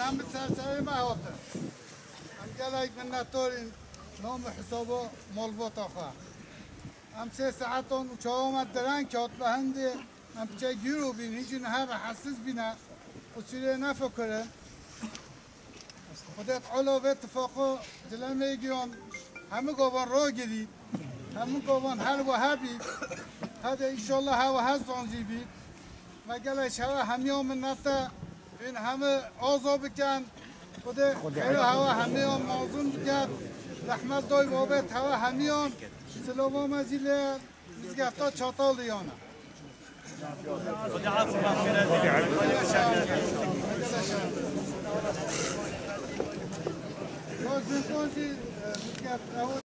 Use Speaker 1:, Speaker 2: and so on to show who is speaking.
Speaker 1: هم سرسری ما هاته هم گلایک من نطورین نام حسابا مالبات آخه هم 3 ساعتون و چه آمد درن که به هنده هم چه گیرو بین هیچی نه حساس بینه قصیره نفکره خودت علاوه اتفاقا دلم میگیام همه گوان را گیرید همه گوان حل و هبید هذا ان شاء الله هوا هزون جيبي ما قالش هوا هميوم من نتا بين هم آزا بكن خده خير هوا هميوم موزون بكن رحمت دوي بابت هوا هميوم سلام مزيل مزگفتا چاتال دیانا
Speaker 2: خدا عفو مغفرت
Speaker 1: باز میکنی مزگفت